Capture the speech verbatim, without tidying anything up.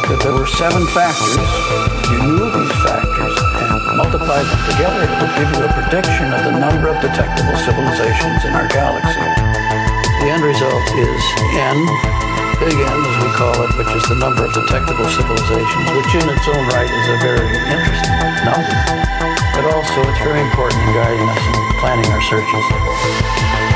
that there were seven factors. You knew these factors and multiplied them together, it would give you a prediction of the number of detectable civilizations in our galaxy. The end result is N, big N as we call it, which is the number of detectable civilizations, which in its own right is a very interesting number. But also it's very important in guiding us in planning our searches.